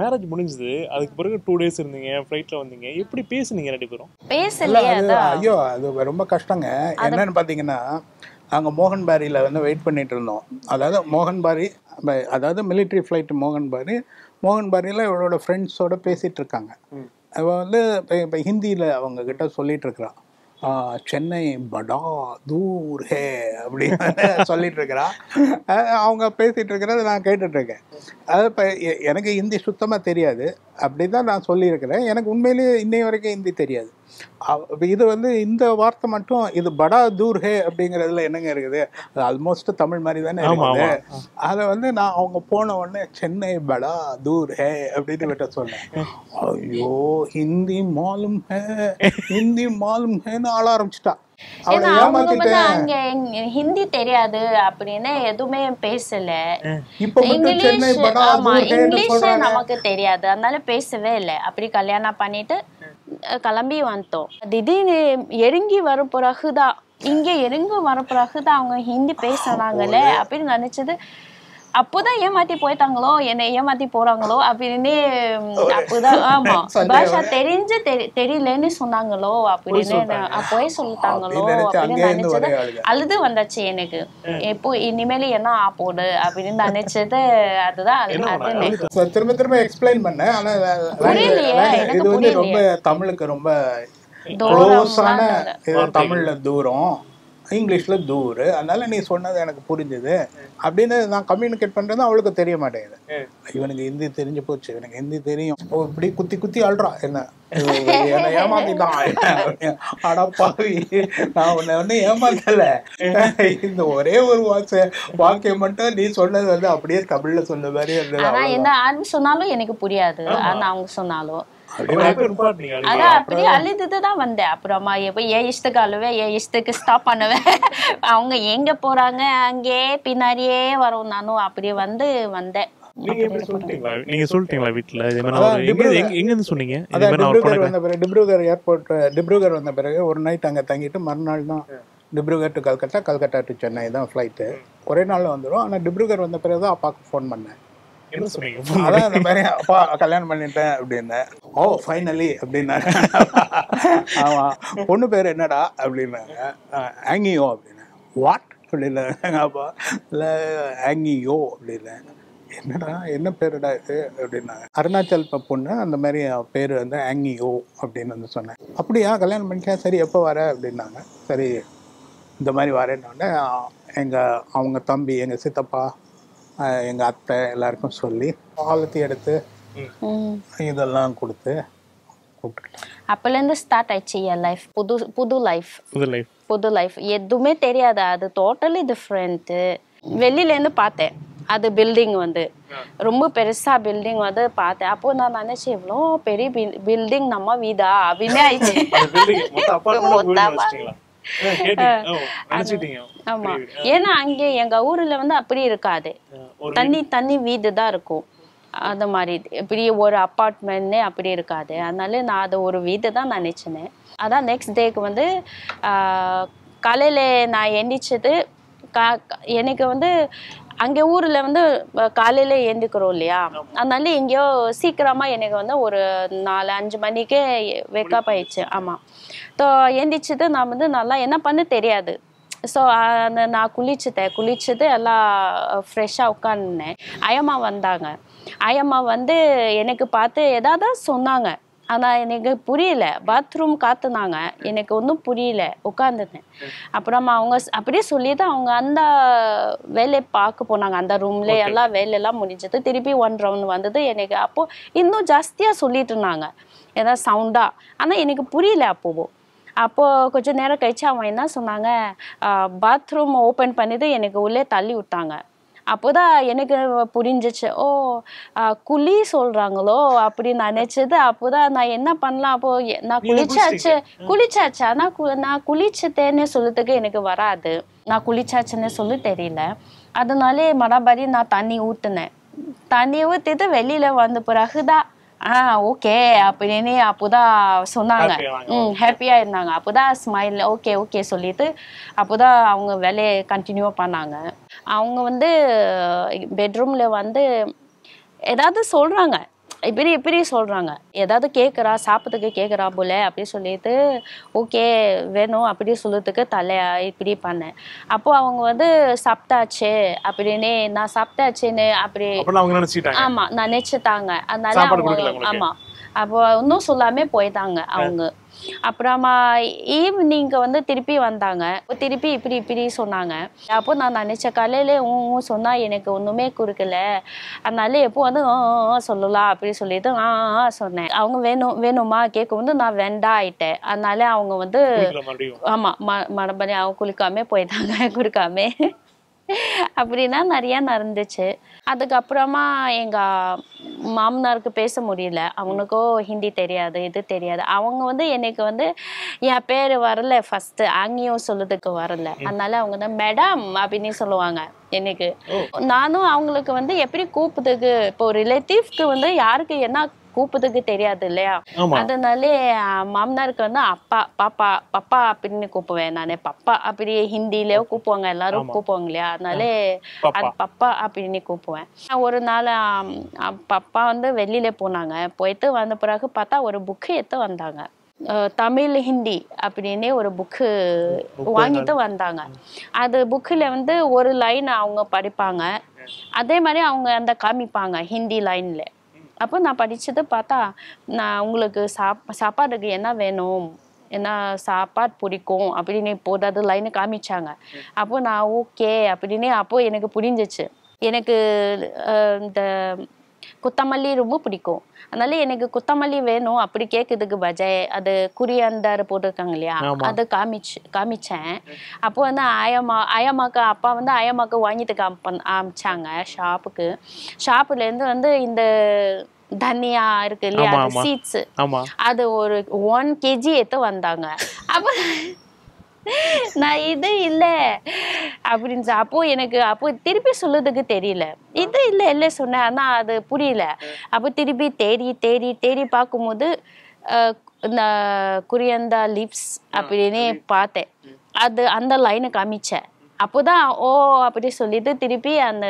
Marriage முடிஞ்சது, அதுக்கு பிறகு 2 டேஸ் இருந்தீங்க, ஃப்ளைட்ல வந்தீங்க. எப்படி பேசுனீங்க 2 பேரும்? பேசலையே. ஐயோ அது ரொம்ப கஷ்டங்க. என்னன்னு பார்த்தீங்கன்னா, நாங்கள் மோகன் பாரியில் வந்து வெயிட் பண்ணிட்டு இருந்தோம். அதாவது மோகன் பாரி, அதாவது மிலிட்ரி ஃப்ளைட் மோகன் பாரியில் இவளோட ஃப்ரெண்ட்ஸோட பேசிகிட்டு இருக்காங்க. அவள் வந்து இப்போ ஹிந்தியில் அவங்க கிட்ட சொல்லிட்டு இருக்கிறான், சென்னை படா தூர் ஹே அப்படின்னு சொல்லிட்டு இருக்கிறா. அவங்க பேசிகிட்டு இருக்கிறத நான் கேட்டுட்ருக்கேன். அது இப்போ எனக்கு ஹிந்தி சுத்தமாக தெரியாது, அப்படி தான் நான் சொல்லியிருக்கிறேன். எனக்கு உண்மையிலேயே இன்னை வரைக்கும் ஹிந்தி தெரியாது. இது வந்து இந்த வார்த்தை மட்டும், இது படா தூர் ஹே அப்படிங்கிறதுல என்னங்க இருக்குது, அது ஆல்மோஸ்ட் தமிழ் மாதிரி தானே இருக்குது. அதை வந்து நான் அவங்க போன உடனே சென்னை படா தூர் ஹே அப்படின்னு விட்ட சொன்னேன். ஐயோ ஹிந்தி மாலும் ஹேன்னு ஆள ஆரம்பிச்சிட்டா. ஹிந்தி தெரியாது அப்படின்னு எதுவுமே பேசல. இங்கிலீஷ் நமக்கு தெரியாது, அதனால பேசவே இல்லை. அப்படி கல்யாணம் பண்ணிட்டு கிளம்பி வந்துட்டோம். திடீர்னு இறங்கி வர பிறகுதான், இங்க இறங்கி வர பிறகுதான் அவங்க ஹிந்தி பேசுறாங்களே அப்படின்னு நினைச்சது. அப்போதான் ஏமாத்தி போயிட்டாங்களோ, என்னை ஏமாத்தி போறாங்களோ அப்படின்னு. அப்போதான் ஆமா பாஷா தெரிஞ்சு தெரியலன்னு சொன்னாங்களோ அப்படின்னு, அப்போயே சொல்லிட்டாங்களோ அப்படின்னு நினைச்சது. அழுது வந்தாச்சு எனக்கு. எப்போ இனிமேல் என்ன ஆப்போடு அப்படின்னு நினைச்சது. அதுதான் திரும்ப திரும்ப எக்ஸ்பிளைன் பண்ணேன். ஆனா புரியலையே, எனக்கு புரியலையே. ரொம்ப தமிழுக்கு ரொம்ப க்ளோஸான, தமிழ்ல தூரம், இங்கிலீஷ்ல தூர், அதனால நீ சொன்னது எனக்கு புரிஞ்சுது அப்படின்னு நான் கம்யூனிகேட் பண்றது அவளுக்கு தெரிய மாட்டேங்குது. இவனுக்கு ஹிந்தி தெரிஞ்சு போச்சு, இவனுக்கு ஹிந்தி தெரியும், இப்படி குத்தி குத்தி அழுறா, என்ன ஏமாத்திட்டான், அடப்பாவி நான் உன்னை ஏமாத்தல, இந்த ஒரே ஒரு வாக்கியம் மட்டும் நீ சொன்னது வந்து அப்படியே தமிழ்ல சொன்ன மாதிரி இருந்தது. ஆனா என்ன ஆர்மி சொன்னாலும் எனக்கு புரியாது, ஆனா அவங்க சொன்னாலும் அதான் அப்படியே அழுதுதான் வந்தேன். அப்புறமா எப்ப ஏன் இஷ்டத்துக்கு அழுவேன், ஏன் இஷ்டத்துக்கு ஸ்டாப் பண்ணுவேன். அவங்க எங்க போறாங்க அங்கே பின்னாடியே வரும், நானும் அப்படியே வந்தேன். நீங்க சொல்லிட்டீங்களா வீட்டுல? எங்க இருந்து சொன்னீங்க? டிப்ரூகர் ஏர்போர்ட், டிப்ரூகர் வந்த பிறகு ஒரு நைட் அங்க தங்கிட்டு மறுநாள் தான் டிப்ரூகர் டு கல்கத்தா, கல்கத்தா டு சென்னை தான் ஃப்ளைட்டு. ஒரே நாள் வந்துடும். ஆனா டிப்ரூகர் வந்த பிறகு தான் அப்பாவுக்கு ஃபோன் பண்ணேன். அதான் இந்த மாதிரி அப்பா கல்யாணம் பண்ணிட்டேன் அப்படின்னு. ஓ ஃபைனலி அப்படின்னாங்க. ஆமா, பொண்ணு பேர் என்னடா அப்படின்னாங்க. ஆங்கியோ அப்படின்னு. வாட் அப்படின்னாங்க அப்பா. இல்லை ஆங்கியோ அப்படின்னு. என்னடா என்ன பேருடா இது அப்படின்னாங்க. அருணாச்சல் பொண்ணு, அந்த மாதிரி பேர் வந்து ஆங்கியோ அப்படின்னு வந்து சொன்னேன். அப்படியா கல்யாணம் பண்ணிட்டேன், சரி எப்போ வர அப்படின்னாங்க. சரி இந்த மாதிரி வரேன்னொடனே அவங்க தம்பி, எங்கள் சித்தப்பா, எங்கள் அத்தை எல்லாருக்கும் சொல்லி ஆலத்தி எடுத்து இதெல்லாம் கொடுத்து கூப்பிட்டு அப்போலேருந்து ஸ்டார்ட் ஆயிடுச்சு என் லைஃப். புது லைஃப் எதுவுமே தெரியாது. அது டோட்டலி டிஃப்ரெண்ட்டு. வெளியிலேருந்து பார்த்தேன், அது பில்டிங் வந்து ரொம்ப பெருசா பில்டிங் வந்து பார்த்தேன். அப்போ நான் நினைச்சேன், இவ்வளோ பெரிய பில்டிங் நம்ம வீடா அப்படின்னு ஆயிடுச்சு. ஆமா, ஏன்னா அங்கே எங்க ஊர்ல வந்து அப்படி இருக்காது, தனி வீடு தான் இருக்கும். அந்த மாதிரி இப்படி ஒரு அப்பார்ட்மெண்ட்னே அப்படி இருக்காது. அதனால நான் அதை ஒரு வீடு தான் நினைச்சினேன். அதான் நெக்ஸ்ட் டேக்கு வந்து காலையில நான் எந்திரிச்சது. எனக்கு வந்து அங்கே ஊர்ல வந்து காலையில ஏந்திக்கிறோம் இல்லையா, அதனால எங்கேயோ சீக்கிரமா எனக்கு வந்து ஒரு 4-5 மணிக்கே வேக்கப் ஆயிடுச்சு. ஆமா, எந்திரிச்சது நான் வந்து நல்லா என்ன பண்ண தெரியாது. ஸோ நான் குளிச்சுட்டு எல்லாம் ஃப்ரெஷ்ஷாக உட்காந்துனேன். அயம்மா வந்தாங்க. அயம்மா வந்து எனக்கு பார்த்து ஏதாவது சொன்னாங்க, ஆனால் எனக்கு புரியல. பாத்ரூம் காத்துனாங்க, எனக்கு ஒன்றும் புரியல, உட்காந்துட்டேன். அப்புறமா அவங்க அப்படியே சொல்லிட்டு அவங்க அந்த வேலையை பார்க்க போனாங்க. அந்த ரூம்ல எல்லாம் வேலையெல்லாம் முடிஞ்சது. திருப்பி 1 ரவுண்ட் வந்தது. எனக்கு அப்போது இன்னும் ஜாஸ்தியாக சொல்லிட்டு இருந்தாங்க, ஏதாவது சவுண்டா. ஆனால் எனக்கு புரியல அப்போது கொஞ்சம் நேரம் கழிச்சு அவங்க என்ன சொன்னாங்க, பாத்ரூம் ஓப்பன் பண்ணிட்டு எனக்கு உள்ளே தள்ளி விட்டாங்க. அப்போதான் எனக்கு புரிஞ்சிச்சு, ஓ குழி சொல்றாங்களோ அப்படின்னு நினைச்சது. அப்போதான் நான் என்ன பண்ணலாம், அப்போ நான் குளிச்சாச்சு ஆனா நான் குளிச்சுட்டேன்னு சொல்றதுக்கு எனக்கு வராது, நான் குளிச்சாச்சுன்னு சொல்லி தெரியல. அதனாலே மறுபடி நான் தண்ணி ஊற்றிட்டு வெளியில வந்த பிறகுதான் ஓகே அப்படின்னு அப்போதான் சொன்னாங்க. ஹாப்பியா இருந்தாங்க. அப்போதான் ஸ்மைல் ஓகே சொல்லிட்டு அப்போதான் அவங்க வேலையை கண்டினியூ பண்ணாங்க. அவங்க வந்து பெட்ரூம்ல வந்து ஏதாவது சொல்றாங்க, இப்படி இப்படி சொல்கிறாங்க. ஏதாவது கேட்குறா, சாப்பிட்றதுக்கு கேட்குறா போல அப்படி சொல்லிட்டு ஓகே வேணும் அப்படி சொல்லுறதுக்கு தலையா இப்படி பண்ணேன். அப்போது அவங்க வந்து சாப்பிட்டாச்சு அப்படின்னு, நான் சாப்பிட்டாச்சுன்னு அப்படி அவங்க நினைச்சிட்டாங்க. ஆமாம் நினச்சிட்டாங்க. அதனால அவங்க ஆமாம் அப்போ இன்னும் சொல்லாமல் போயிட்டாங்க அவங்க. அப்புறமா ஈவினிங் வந்து திருப்பி வந்தாங்க, திருப்பி இப்படி இப்படி சொன்னாங்க. அப்போ நான் நினச்சேன் காலையில சொன்னால் எனக்கு ஒன்றுமே கொடுக்கல, அதனால எப்போ வந்து சொல்லலாம் அப்படி சொல்லிட்டு சொன்னேன். அவங்க வேணுமா கேட்கும்போது நான் வேண்டாம் ஆயிட்டேன். அதனால அவங்க வந்து ஆமாம் மறுபடியும் அவங்க குளிக்காம போயிட்டாங்க கொடுக்காம. அப்படின்னா நிறையா நடந்துச்சு. அதுக்கப்புறமா எங்கள் மாமனாருக்கு பேச முடியல, அவனுக்கும் ஹிந்தி தெரியாது இது தெரியாது. அவங்க வந்து எனக்கு வந்து என் பேர் வரல, ஃபஸ்ட்டு அங்கேயும் சொல்லுறதுக்கு வரல. அதனால அவங்க வந்து மேடம் அப்படின்னு சொல்லுவாங்க எனக்கு. நானும் அவங்களுக்கு வந்து எப்படி கூப்பிடுறதுக்கு, இப்போ ரிலேட்டிவ்க்கு வந்து யாருக்கு என்ன கூப்பிடுறதுக்கு தெரியாது இல்லையா, அதனால மாமனாருக்கு வந்து அப்பா பாப்பா பப்பா அப்படின்னு கூப்பிடுவேன் நான். பப்பா அப்படி ஹிந்தியில கூப்பிடுவாங்க, எல்லாரும் கூப்பிடுவாங்க இல்லையா, அதனால அது பப்பா அப்படின்னு கூப்பிடுவேன். ஒரு நாள் பப்பா வந்து வெளியில போனாங்க, போயிட்டு வந்த பிறகு பார்த்தா ஒரு புக்கு எடுத்து வந்தாங்க, தமிழ் ஹிந்தி அப்படின்னு ஒரு புக்கு வாங்கிட்டு வந்தாங்க. அது புக்கில் வந்து ஒரு லைன் அவங்க படிப்பாங்க, அதே மாதிரி அவங்க அந்த காமிப்பாங்க ஹிந்தி லைனில். அப்போ நான் படித்தது பார்த்தா, நான் உங்களுக்கு சாப்பாடுக்கு என்ன வேணும், என்ன சாப்பாடு பிடிக்கும் அப்படின்னு போதாவது லைனை காமிச்சாங்க. அப்போ நான் ஓகே அப்படின்னு அப்போ எனக்கு புரிஞ்சிச்சு. எனக்கு இந்த கொத்தமல்லி ரொம்ப பிடிக்கும், அதனால எனக்கு கொத்தமல்லி வேணும் அப்படி கேட்கறதுக்கு பஜாய் அது குரியந்தர் போட்டிருக்காங்க இல்லையா, அது காமிச்சேன். அப்போ வந்து ஆயம்மாக்கு அப்பா வந்து ஆயம்மாக்கு வாங்கிட்டு காமிச்சாங்க ஷாப்புலேருந்து வந்து இந்த தனியா இருக்கு இல்லையா, அது சீட்ஸ், அது ஒரு 1 kg எடுத்து வந்தாங்க. அப்போ நான் இது இல்லை அப்படின்னு அப்போ எனக்கு அப்போ திருப்பி சொல்லுறதுக்கு தெரியல, இது இல்லை இல்லை சொன்னேன், ஆனால் அது புரியல. அப்போ திருப்பி தேடி பார்க்கும்போது இந்த குரியந்தா லிப்ஸ் அப்படின்னு பார்த்தேன், அது அந்த லைனை காமிச்சேன். அப்போதான் ஓ அப்படி சொல்லிட்டு திருப்பி அந்த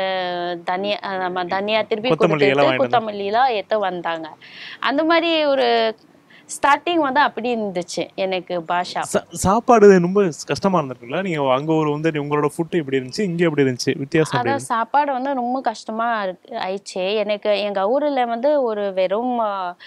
தனியா திருப்பி கொத்தமல்லிலாம் எடுத்து வந்தாங்க. அந்த மாதிரி ஒரு ஸ்டார்டிங் வந்து அப்படி இருந்துச்சு எனக்கு பாஷா. சாப்பாடு ரொம்ப கஷ்டமா இருந்திருக்குல்ல, நீங்க அங்க ஒரு வந்து உங்களோட ஃபுட் எப்படி இருந்துச்சு, இங்க எப்படி இருந்துச்சு வித்தியாசம்? அதான் சாப்பாடு வந்து ரொம்ப கஷ்டமா ஆயிடுச்சு எனக்கு. எங்க ஊர்ல வந்து ஒரு வெறும்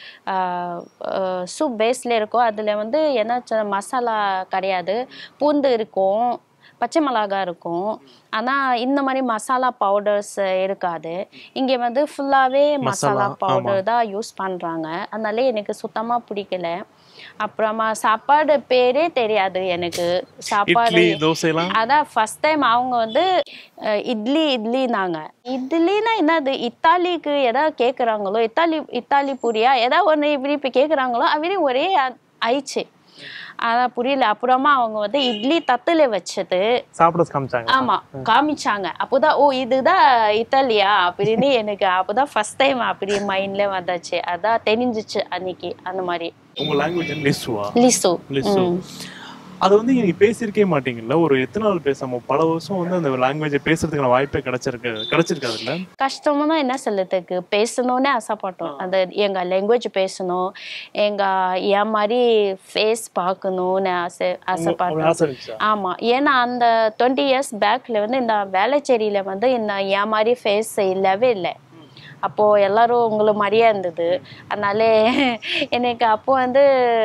சூப் பேஸ்ல இருக்கும், அதுல வந்து என்ன மசாலா கிடையாது, பூண்டு இருக்கும், பச்சை மிளகாய் இருக்கும், ஆனால் இந்த மாதிரி மசாலா பவுடர்ஸ் இருக்காது. இங்கே வந்து ஃபுல்லாகவே மசாலா பவுடர் தான் யூஸ் பண்ணுறாங்க, அதனால எனக்கு சுத்தமாக பிடிக்கல. அப்புறமா சாப்பாடு பேரே தெரியாது எனக்கு. சாப்பாடு அதான் ஃபர்ஸ்ட் டைம் அவங்க வந்து இட்லினாங்க. இட்லினா என்னது, இத்தாலிக்கு எதாவது கேட்குறாங்களோ, இத்தாலி பூரியா ஏதாவது ஒன்று இப்படி இப்போ கேட்குறாங்களோ அப்படி ஒரே ஆயிடுச்சு, அதான் புரியல. அப்புறமா அவங்க வந்து இட்லி தத்துல வச்சது சாப்பிட காமிச்சாங்க. ஆமா காமிச்சாங்க. அப்போதான் ஓ இதுதான் இத்தாலியா அப்படின்னு எனக்கு அப்போதான் ஃபர்ஸ்ட் டைம் அப்படி மைண்ட்ல வந்தாச்சு, அதான் தெரிஞ்சிச்சு அன்னைக்கு. அந்த மாதிரி உங்க லாங்குவேஜ் லிசு அது வந்து நீங்க பேசியிருக்கே மாட்டீங்கல்ல, ஒரு எத்தனை நாள் பேசாம பல வருஷம் வந்து அந்த லாங்குவேஜ் பேசுறதுக்கான வாய்ப்பே கிடைச்சிருக்காதுல்ல? கஷ்டமா என்ன சொல்லுறதுக்கு, பேசணும்னே ஆசைப்பட்டோம், அந்த எங்க லாங்குவேஜ் பேசணும், என் மாதிரி ஃபேஸ் பார்க்கணும்னு ஆசைப்பட்டோம். ஆமா, ஏன்னா அந்த 20 years பேக்ல வந்து இந்த வேளச்சேரியில வந்து என் மாதிரி ஃபேஸ் இல்லவே இல்லை. அப்போது எல்லாரும் உங்களை மாதிரியே இருந்தது, அதனால எனக்கு அப்போ வந்து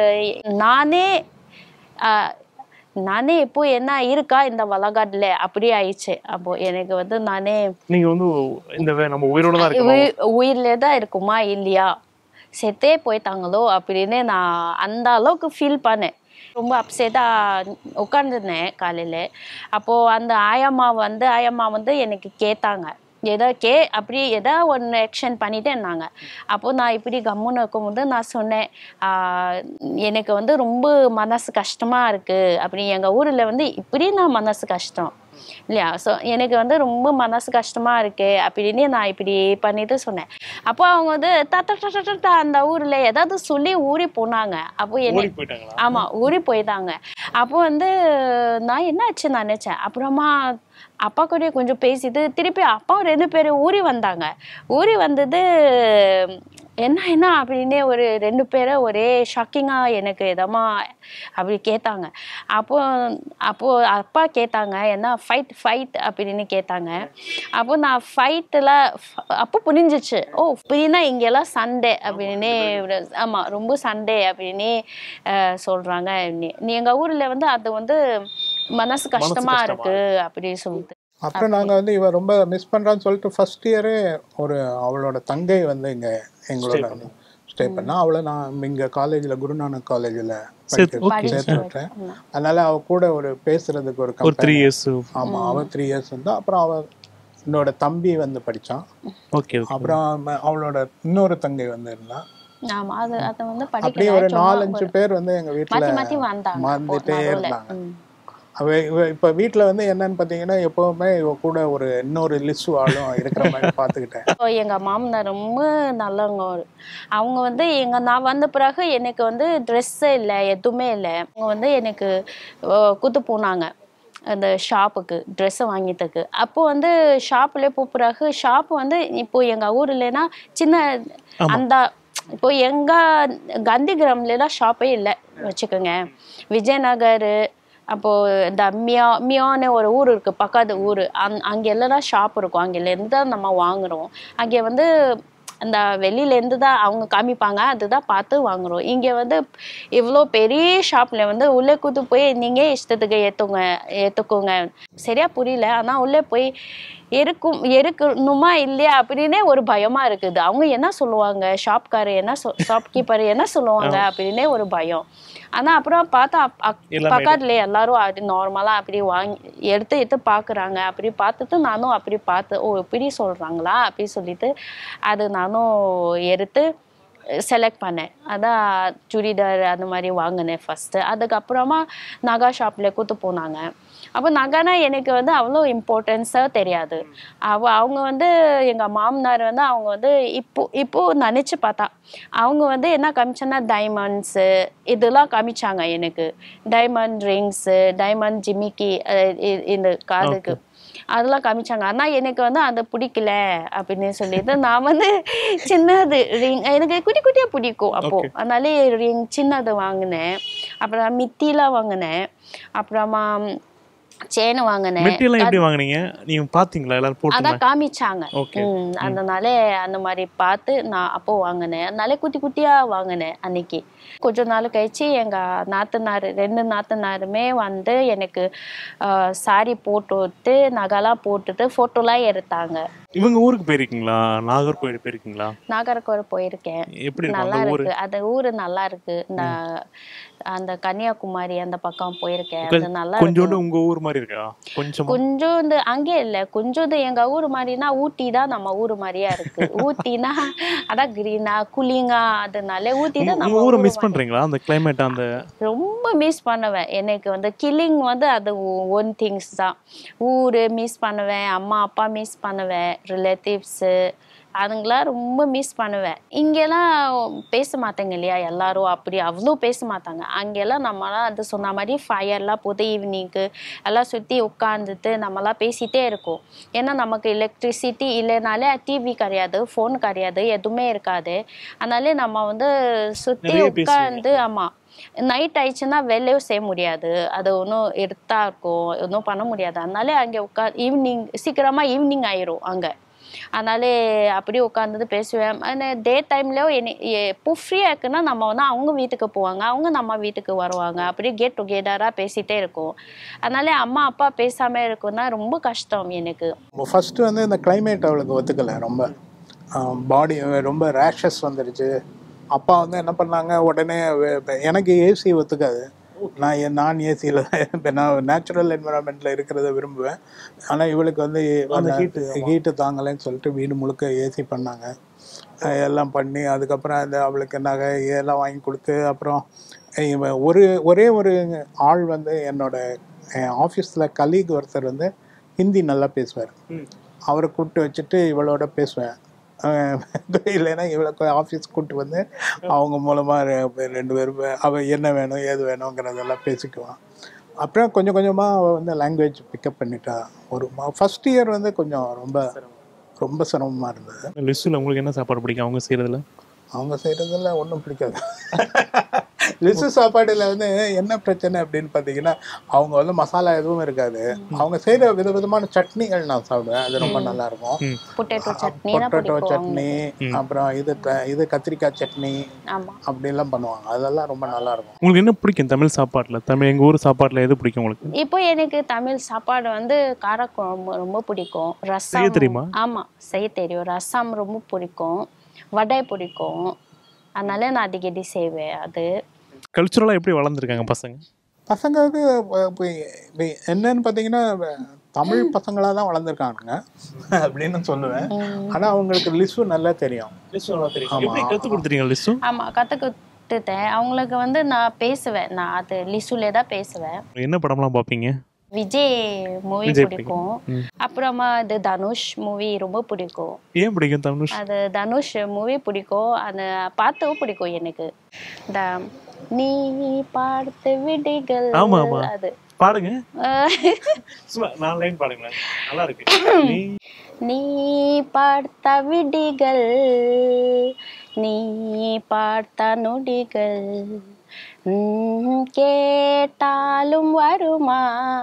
நானே இப்போ என்ன இருக்கா இந்த வளகாட்டில் அப்படி ஆயிடுச்சு. அப்போ எனக்கு வந்து நானே நீங்க வந்து இந்த நம்ம உயிரிலே தான் இருக்குமா இல்லையா, செத்தே போயிட்டாங்களோ அப்படின்னு நான் அந்த அளவுக்கு ஃபீல் பண்ணேன். ரொம்ப அப்செட்டாக உட்காந்துருந்தேன் காலையில். அப்போது அந்த ஆயம்மா வந்து எனக்கு கேட்டாங்க, அப்படி ஏதாவது ஒன்று ஆக்ஷன் பண்ணிட்டே இருந்தாங்க. அப்போது நான் இப்படி கம்முன்னு இருக்கும்போது நான் சொன்னேன், எனக்கு வந்து ரொம்ப மனசு கஷ்டமாக இருக்குது அப்படி. எங்கள் ஊரில் வந்து இப்படி நான் மனசு கஷ்டம் இல்லையா, ஸோ எனக்கு வந்து ரொம்ப மனசு கஷ்டமாக இருக்கு அப்படின்னு நான் இப்படி பண்ணிட்டு சொன்னேன். அப்போ அவங்க வந்து அந்த ஊரில் ஏதாவது சொல்லி ஊறி போனாங்க. அப்போ ஆமாம் ஊறி போயிட்டாங்க. அப்போ வந்து நான் என்ன ஆச்சு நினச்சேன். அப்புறமா அப்பா கூட கொஞ்சம் பேசிட்டு திருப்பி அப்பா 2 பேரும் ஊறி வந்தாங்க. ஊறி வந்தது என்ன அப்படின்னே ஒரு 2 பேரை ஒரே ஷாக்கிங்காக எனக்கு எதமா அப்படி கேட்டாங்க. அப்போ அப்போ அப்பா கேட்டாங்க என்ன ஃபைட் அப்படின்னு கேட்டாங்க. அப்போ நான் ஃபைட்டில் அப்போ புரிஞ்சிச்சு, ஓ இப்படின்னா இங்கெல்லாம் சண்டே அப்படின்னே. ஆமாம், ரொம்ப சண்டே அப்படின்னு சொல்கிறாங்க. எங்கள் ஊரில் வந்து அது வந்து மனசு கஷ்டமா இருக்கு அப்படி சொல்லிட்டு. அப்புறம் நாங்கள் வந்து இவன் ரொம்ப மிஸ் பண்ணுறான்னு சொல்லிட்டு ஃபர்ஸ்ட் இயரே அவளோட தங்கை வந்து எங்களோட ஸ்டே பண்ணா. அவளை நான் இங்கே காலேஜில் குருநானக் காலேஜில் சேர்த்து விட்டேன். அதனால அவ கூட பேசுறதுக்கு ஒரு 3 years. ஆமாம், அவள் 3 years இருந்தா. அப்புறம் என்னோட தம்பி வந்து படித்தான். அப்புறம் அவளோட இன்னொரு தங்கை வந்து இருந்தா. அப்படியே ஒரு 4-5 பேர் வந்து எங்கள் வீட்டில் வந்துட்டே இருந்தாங்க. இப்போ வீட்டில் வந்து என்னன்னு பார்த்தீங்கன்னா எப்போவுமே இவ கூட இன்னொரு லிஸ்ட் ஆளும் இருக்கிற மாதிரி பார்த்துக்கிட்டேன். எங்கள் மாமனார் ரொம்ப நல்லவங்க. அவங்க வந்து நான் வந்த பிறகு எனக்கு வந்து ட்ரெஸ்ஸே இல்லை, எதுவுமே இல்லை. அவங்க வந்து எனக்கு கூட்டு போனாங்க அந்த ஷாப்புக்கு ட்ரெஸ்ஸை வாங்கிட்டதுக்கு. அப்போ வந்து ஷாப்லேயே பிறகு ஷாப் வந்து இப்போ எங்கள் ஊர்லனா சின்ன அந்த இப்போ எங்கள் காந்தி கிராம்லாம் ஷாப்பே இல்லை வச்சுக்கோங்க. விஜயநகர், அப்போது இந்த மியான்னு ஒரு ஊர் இருக்குது, பக்கத்து ஊர். அங்கே எல்லாம் ஷாப் இருக்கும். அங்கேருந்து தான் நம்ம வாங்குகிறோம். அங்கே வந்து அந்த வெளியிலேருந்து தான் அவங்க காமிப்பாங்க, அதுதான் பார்த்து வாங்குகிறோம். இங்கே வந்து இவ்வளோ பெரிய ஷாப்பில் வந்து உள்ளே கூத்து போய் நீங்கள் இஷ்டத்துக்கு ஏற்றுக்கோங்க. சரியாக புரியல. ஆனால் உள்ளே போய் இருக்கணுமா இல்லையா அப்படின்னே ஒரு பயமாக இருக்குது. அவங்க என்ன சொல்லுவாங்க, ஷாப்கீப்பர் என்ன சொல்லுவாங்க அப்படின்னே ஒரு பயம். ஆனால் அப்புறம் பார்த்தா பக்கத்துல எல்லாரும் அது நார்மலாக அப்படி எடுத்து பார்க்குறாங்க. அப்படி பார்த்துட்டு நானும் அப்படி பார்த்து, ஓ இப்படி சொல்கிறாங்களா அப்படி சொல்லிட்டு அது நானும் எடுத்து செலக்ட் பண்ணேன். அதான் சுடிதார் அந்த மாதிரி வாங்கினேன் ஃபஸ்ட்டு. அதுக்கப்புறமா நகா ஷாப்பில் கூத்து போனாங்க. அப்போ நகைனா எனக்கு வந்து அவ்வளோ இம்பார்ட்டன்ஸாக தெரியாது. அவங்க வந்து எங்கள் மாமனார் வந்து அவங்க வந்து இப்போ நினச்சி பார்த்தா அவங்க வந்து என்ன காமிச்சாங்கன்னா டைமண்ட்ஸு இதெல்லாம் காமிச்சாங்க எனக்கு. டைமண்ட் ரிங்ஸு, டைமண்ட் ஜிமிக்கி, இந்த காதுக்கு அதெல்லாம் காமிச்சாங்க. ஆனால் எனக்கு வந்து அது பிடிக்கல அப்படின்னு சொல்லிட்டு நான் வந்து சின்னது ரிங் எனக்கு குட்டி குட்டியாக பிடிக்கும் அப்போது. அதனாலே ரிங் சின்னது வாங்கினேன். அப்புறம் மித்திலாம் வாங்கினேன். அப்புறமா செயின் வாங்கினேன். எப்படி வாங்குனீங்க நீங்க பாத்தீங்களா? எல்லாரும் போட்டு அதான் காமிச்சாங்க. அதனால அந்த மாதிரி பார்த்து நான் அப்போ வாங்கினேன். அதனால குட்டி குட்டியா வாங்கினேன். அன்னைக்கு கொஞ்ச நாள் கழிச்சு எங்க நாத்தனார் 2 நாத்தனாருமே வந்து எனக்கு சாரி போட்டு நகைலாம் போட்டுட்டு போட்டோலாம் எடுத்தாங்க. இவங்க ஊருக்கு போயிருக்கீங்களா? நாகர்கோவில் போயிருக்கீங்களா? நாகர்கோவில் போயிருக்கேன். நல்லா இருக்கு அந்த ஊரு, நல்லா இருக்கு. அந்த கன்னியாகுமரி அந்த பக்கம் போயிருக்கேன். அது நல்லா கொஞ்சோண்டு உங்க ஊர் மாதிரி இருக்கா? கொஞ்சோண்டு அங்கே இல்ல, கொஞ்சோண்டு எங்க ஊர் மாதிரினா ஊட்டி தான் நம்ம ஊர் மாதிரியா இருக்கு. ஊட்டினா அதான் கிரீனா கூலிங்கா, அதனால ஊட்டி தான் நம்ம ஊர். மிஸ் பண்றீங்களா அந்த கிளைமேட்? அந்த ரொம்ப மிஸ் பண்ணுவேன். எனக்கு வந்து கில்லிங் வந்து அது ஒன் திங்ஸ் தான். ஊரு மிஸ் பண்ணுவேன், அம்மா அப்பா மிஸ் பண்ணுவேன், ரிலேட்டிவ்ஸு அதுங்களாம் ரொம்ப மிஸ் பண்ணுவேன். இங்கெல்லாம் பேச மாட்டாங்க இல்லையா எல்லாரும், அப்படி அவ்வளோ பேச மாட்டாங்க. அங்கெல்லாம் நம்மளாம் அது சொன்ன மாதிரி ஃபயர்லாம் போட்டு ஈவினிங்க்கு எல்லாம் சுற்றி உட்காந்துட்டு நம்மளாம் பேசிகிட்டே இருக்கோம். ஏன்னா நமக்கு எலக்ட்ரிசிட்டி இல்லைனாலே டிவி கிடையாது, ஃபோன் கிடையாது, எதுவுமே இருக்காது. அதனால நம்ம வந்து சுற்றி உட்காந்து, ஆமாம் நைட் ஆயிடுச்சுன்னா வேலையும் செய்ய முடியாது, அது ஒன்றும் எடுத்தா இருக்கும், ஒன்றும் பண்ண முடியாது. அதனால அங்கே சீக்கிரமாக ஈவினிங் ஆயிரும் அங்கே. அதனால அப்படியே உட்காந்துட்டு பேசுவேன். டே டைம்லயும் எப்போ ஃப்ரீயா இருக்குன்னா நம்ம வந்து அவங்க வீட்டுக்கு போவாங்க, அவங்க நம்ம வீட்டுக்கு வருவாங்க. அப்படியே கெட் டுகெதரா பேசிட்டே இருக்கும். அதனால அம்மா அப்பா பேசாம இருக்குன்னா ரொம்ப கஷ்டம் எனக்கு. ஃபர்ஸ்ட் வந்து இந்த கிளைமேட் அவளுக்கு ஒத்துக்கல. ரொம்ப பாடி ரொம்ப ரேஷஸ் வந்துடுச்சு. அப்பா வந்து என்ன பண்ணாங்க, உடனே எனக்கு ஏசி ஒத்துக்காது. நான் ஏசியில் நான் நேச்சுரல் என்விரான்மெண்ட்டில் இருக்கிறத விரும்புவேன். ஆனால் இவளுக்கு வந்து ஹீட்டு தாங்கலைன்னு சொல்லிட்டு வீடு முழுக்க ஏசி பண்ணாங்க. எல்லாம் பண்ணி அதுக்கப்புறம் அவளுக்கு நகை இதெல்லாம் வாங்கி கொடுத்து, அப்புறம் ஒரே ஒரு ஆள் வந்து என்னோட ஆஃபீஸில் கலீக் ஒருத்தர் வந்து ஹிந்தி நல்லா பேசுவார். அவரை கூப்பிட்டு வச்சுட்டு இவளோட பேசுவேன். இல்லைன்னா இவளுக்கு ஆஃபீஸ் கூப்பிட்டு வந்து அவங்க மூலமாக 2 பேரும் அவள் என்ன வேணும் ஏது வேணுங்கிறதெல்லாம் பேசிக்குவான். அப்புறம் கொஞ்சம் கொஞ்சமாக அவள் வந்து லாங்குவேஜ் பிக்கப் பண்ணிட்டா. ஒரு ஃபர்ஸ்ட் இயர் வந்து கொஞ்சம் ரொம்ப ரொம்ப சிரமமாக இருந்தது. லிஸ்ட்டில் உங்களுக்கு என்ன சாப்பாடு பிடிக்கும் அவங்க செய்கிறதுல? அவங்க செய்கிறதெல்லாம் ஒன்றும் பிடிக்காது. லிசு சாப்பாடுல வந்து என்ன பிரச்சனை அப்படின்னு பார்த்தீங்கன்னா, அவங்க வந்து மசாலா எதுவும் இருக்காது. அவங்க செய்கிற விதவிதமான சட்னிகள் நான் சாப்பிடுவேன். அது ரொம்ப நல்லா இருக்கும். பொட்டேட்டோ சட்னி பொட்டேட்டோ சட்னி, அப்புறம் இது கத்திரிக்காய் சட்னி அப்படிலாம் பண்ணுவாங்க. அதெல்லாம் ரொம்ப நல்லா இருக்கும். உங்களுக்கு என்ன பிடிக்கும் தமிழ் சாப்பாட்டுல? எங்க ஊர் சாப்பாட்டுல எது பிடிக்கும் உங்களுக்கு? இப்போ எனக்கு தமிழ் சாப்பாடு வந்து காரக்குழம்பு ரொம்ப பிடிக்கும். செய்ய ரசம் தெரியுமா? ஆமா செய்ய தெரியும். ரசம் ரொம்ப பிடிக்கும். வடை பிடிக்கும். அதனால நான் அடிக்கடி செய்வேன். அது கல்ச்சுரலா எப்படி வளர்ந்துருக்காங்க பசங்க? பசங்க வந்து என்னன்னு பார்த்தீங்கன்னா தமிழ் பசங்களாக தான் வளர்ந்துருக்கானுங்க அப்படின்னு சொல்லுவேன். ஆனால் அவங்களுக்கு லிசு நல்லா தெரியும். கற்றுக் கொடுத்துட்டீங்க லிசு? ஆமா கற்றுக்கிட்டுட்டேன். அவங்களுக்கு வந்து நான் பேசுவேன். நான் அது லிசுலே தான் பேசுவேன். என்ன படம்லாம் பார்ப்பீங்க? விஜய் மூவி பிடிக்கும். அப்புறமா இது தனுஷ் மூவி ரொம்ப பிடிக்கும். ஏன் பிடிக்கும் தனுஷ்? அது தனுஷ் மூவி பிடிக்கும். அந்த பாட்டும் பிடிக்கும் எனக்கு. இந்த நீ பார்த்த விடிகள். ஆமா ஆமா அது பாடுங்க. சும்மா 4 லைன் பாடுங்க. நல்லா இருக்கு. நீ பார்த்த விடிகள், நீ பார்த்த நொடிகள், கேட்டாலும் வருமா,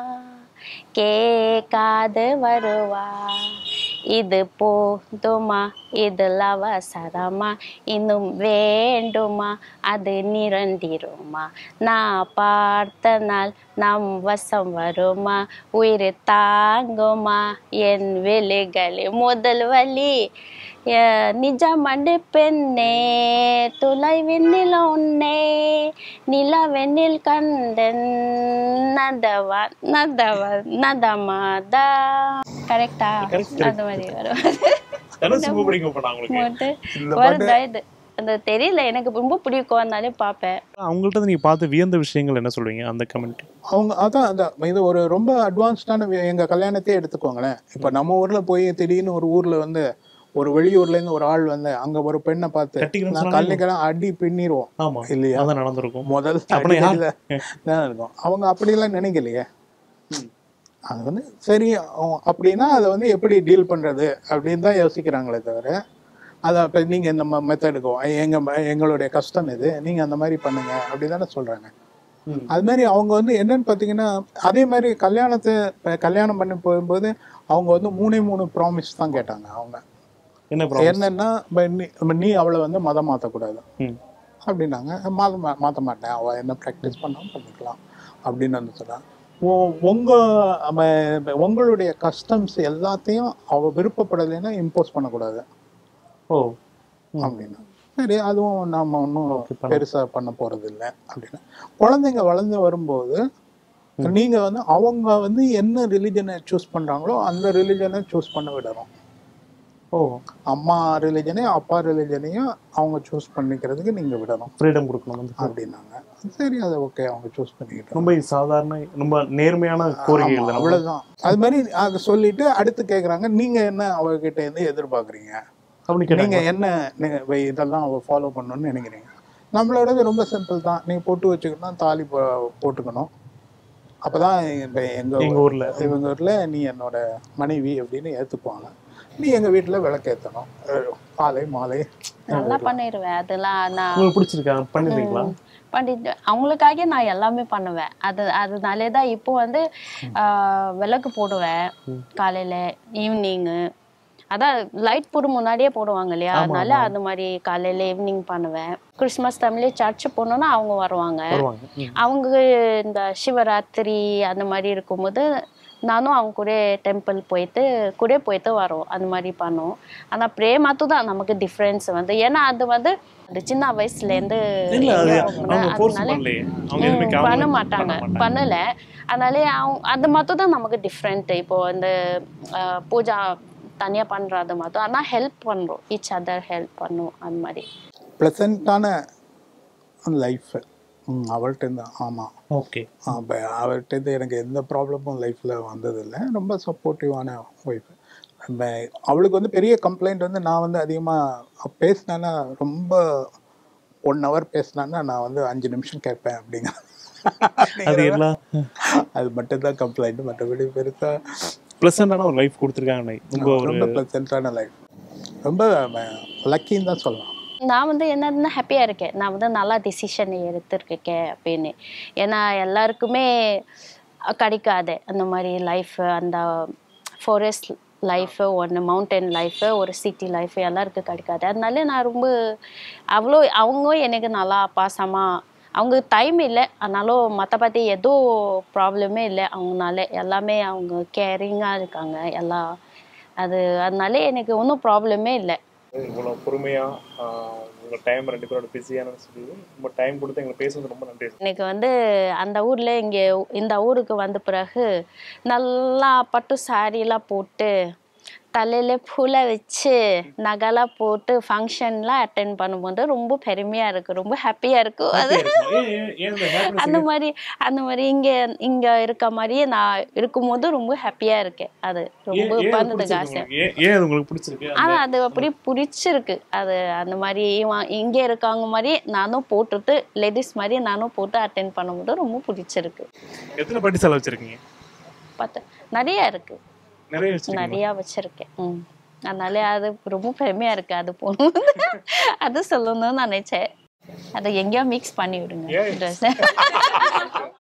கேட்காது வருவா, இது போதுமா, இதில் அவசரமா, இன்னும் வேண்டுமா, அது நிரண்டிருமா, நான் பார்த்த நாள் நம் வசம் வருமா, உயிர் தாங்குமா, என் விழிகளில் முதல் வலி நிஜமண்டு பெண்ணே, தொலைவெண்ணில் உன்னே, நிலவெண்ணில் கண்டன் நதவா நதவா நதமாதா. கரெக்டா? அது மாதிரி வரும். வருதா இது? அந்த தெரியல, எனக்கு ரொம்ப பிடிக்கும், அதனால பார்ப்பேன். அவங்கள்ட்ட நீங்க பார்த்து வியந்த விஷயங்கள் என்ன சொல்வீங்க அந்த கமெண்ட்? அவங்க அதான் இது ஒரு ரொம்ப அட்வான்ஸ்டான எங்க கல்யாணத்தையே எடுத்துக்கோங்களேன். இப்போ நம்ம ஊர்ல போய் திடீர்னு ஒரு ஊர்ல வந்து ஒரு வெளியூர்ல இருந்து ஒரு ஆள் வந்து அங்க ஒரு பெண்ணை பார்த்து கல்யாணம் அடி பின்னிடுவோம் இல்லையா? நடந்திருக்கும். முதல்ல இருக்கும். அவங்க அப்படியெல்லாம் நினைக்கலையே. அது வந்து சரி அப்படின்னா அதை வந்து எப்படி டீல் பண்றது அப்படின்னு தான் யோசிக்கிறாங்களே தவிர, அதை இப்போ நீங்க இந்த மெத்தடுக்கும் எங்களுடைய கஷ்டம் இது, நீங்க அந்த மாதிரி பண்ணுங்க அப்படிதானே சொல்றாங்க. அது மாதிரி அவங்க வந்து என்னன்னு பார்த்தீங்கன்னா, அதே மாதிரி கல்யாணம் பண்ணி போகும்போது அவங்க வந்து 3 ப்ராமிஸ் தான் கேட்டாங்க. அவங்க என்னன்னா, நீ அவளை வந்து மதம் மாற்றக்கூடாது அப்படின்னாங்க. மாற்ற மாட்டேன், அவள் என்ன ப்ராக்டிஸ் பண்ணாலும் பண்ணிக்கலாம் அப்படின்னு வந்து சொல்கிறாங்க. உங்களுடைய கஸ்டம்ஸ் எல்லாத்தையும் அவள் விருப்பப்படலைன்னா இம்போஸ் பண்ணக்கூடாது அப்படின்னா, சரி அதுவும் நம்ம ஒன்றும் பெருசாக பண்ண போகிறது இல்லை அப்படின்னா. குழந்தைங்க வளர்ந்து வரும்போது நீங்கள் வந்து அவங்க வந்து என்ன ரிலிஜனை சூஸ் பண்ணுறாங்களோ அந்த ரிலிஜனை சூஸ் பண்ண விடணும். அம்மா ரிலிஜனையும் அப்பா ரிலிஜனையும் அவங்க சூஸ் பண்ணிக்கிறதுக்கு நீங்க விடணும், ஃப்ரீடம் கொடுக்கணும் அப்படின்னாங்க. சரி, அதை ஓகே, அவங்க சூஸ் பண்ணிக்கிட்டோம். ரொம்ப சாதாரண ரொம்ப நேர்மையான கோரிக்கைகள், அவ்வளவுதான். அது மாதிரி அதை சொல்லிட்டு அடுத்து கேட்குறாங்க, நீங்க என்ன அவகிட்ட இருந்து எதிர்பார்க்குறீங்க, நீங்க என்ன இதெல்லாம் அவ ஃபாலோ பண்ணணும்னு நினைக்கிறீங்க. நம்மளோடது ரொம்ப சிம்பிள் தான். நீங்க பொட்டு வச்சுக்கணும், தாலி போட்டுக்கணும், அப்பதான் எங்க ஊர்ல நீ என்னோட மனைவி அப்படின்னு ஏத்துக்குவாங்க. நீ எங்க வீட்டுல விளக்கேற்றணும், காலை மாலை. நல்லா பண்ணிடுவேன். அதெல்லாம் நான் உங்களுக்கு பிடிச்சிருக்கா? பண்ணிடுவீங்களா? பண்ணிட்டு அவங்களுக்காக நான் எல்லாமே பண்ணுவேன். அதனாலே தான் இப்போ வந்து விளக்கு போடுவேன் காலையில ஈவினிங்கு. அதான் லைட் போட முன்னாடியே போடுவாங்க இல்லையா, அதனால அது மாதிரி காலையில ஈவினிங் பண்ணுவேன். கிறிஸ்மஸ் டைம்லேயே சர்ச்சு போனோன்னா அவங்க வருவாங்க. அவங்க இந்த சிவராத்திரி அந்த மாதிரி இருக்கும்போது நானும் அவங்க கூட டெம்பிள் போயிட்டு வரோம். அந்த மாதிரி பண்ணோம். ஆனால் பிரேமாத்து தான் நமக்கு டிஃப்ரென்ஸ் வந்து, ஏன்னா அது வந்து சின்ன வயசுலேருந்து பண்ண மாட்டாங்க, பண்ணல. அதனாலே அது மட்டும் தான் நமக்கு டிஃப்ரெண்ட். இப்போ அந்த பூஜா தனியாக பண்ணுறது மட்டும், ஆனால் ஹெல்ப் பண்ணுறோம், ஈச் அதர் ஹெல்ப் பண்ணுவோம். அந்த மாதிரி ப்ளசண்டான லைஃப் அவள்கிட்ட தான். ஆமாம், ஓகே. அவர்கிட்ட எனக்கு எந்த ப்ராப்ளமும் லைஃப்பில் வந்ததில்லை. ரொம்ப சப்போர்ட்டிவான ஒய்ஃப். அவளுக்கு வந்து பெரிய கம்ப்ளைண்ட் வந்து, நான் வந்து அதிகமாக பேசினேன்னா, ரொம்ப 1 hour பேசினான்னா நான் வந்து 5 நிமிஷம் கேட்பேன் அப்படிங்கிற அது மட்டும்தான் கம்ப்ளைண்ட். மற்றபடி பெருசாக ப்ளசண்டான ஒரு லைஃப் கொடுத்துருக்காங்க. ரொம்ப ப்ளசண்டான லைஃப், ரொம்ப லக்கின்னு தான் சொல்லலாம். நான் வந்து என்னன்னா ஹாப்பியாக இருக்கேன். நான் வந்து நல்லா டிசிஷன் எடுத்திருக்கேன் அப்படின்னு. ஏன்னா எல்லாருக்குமே கிடைக்காது அந்த மாதிரி லைஃப். அந்த ஃபாரஸ்ட் லைஃபு, ஒன்று மவுண்டன் லைஃபு, ஒரு சிட்டி லைஃபு எல்லாருக்கும் கிடைக்காது. அதனால நான் ரொம்ப அவ்வளோ அவங்க எனக்கு நல்லா பாசமாக, அவங்க டைம் இல்லை ஆனாலும் மற்றபடி எதுவும் ப்ராப்ளமே இல்லை அவங்கனால. எல்லாமே அவங்க கேரிங்காக இருக்காங்க எல்லாம். அதனால எனக்கு ஒன்றும் ப்ராப்ளமே இல்லை. இவ்வளோ பொறுமையா உங்க டைம் 2 பேரோட பிஸியான சொல்லி ரொம்ப டைம் கொடுத்து எங்களுக்கு பேசுறது ரொம்ப நன்றி. எனக்கு வந்து அந்த ஊர்ல இங்கே இந்த ஊருக்கு வந்த பிறகு நல்லா பட்டு சாரீலாம் போட்டு தலையில பூலை வச்சு நகைலாம் போட்டு ஃபங்க்ஷன்லாம் அட்டென்ட் பண்ணும்போது ரொம்ப பெருமையா இருக்கு, ரொம்ப ஹாப்பியா இருக்கும். அது அந்த மாதிரி இங்க இருக்க மாதிரியே நான் இருக்கும்போது ரொம்ப ஹாப்பியா இருக்கேன். அது ரொம்ப பண்ணதுக்கு ஆசை. ஆனா அது அப்படி பிடிச்சிருக்கு. அது அந்த மாதிரி இங்க இருக்காங்க மாதிரி நானும் போட்டுட்டு லேடிஸ் மாதிரி நானும் போட்டு அட்டென்ட் பண்ணும்போது ரொம்ப பிடிச்சிருக்கு. எத்தனை பட்டு சேலை வச்சிருக்கீங்க? நிறைய இருக்கு, நிறைய வச்சிருக்கேன். அதனால அது ரொம்ப பெருமையா இருக்கு. அது போகணும் அது சொல்லணும்னு நினைச்சேன். அதை எங்கேயோ மிக்ஸ் பண்ணி விடுங்க ட்ரெஸ்.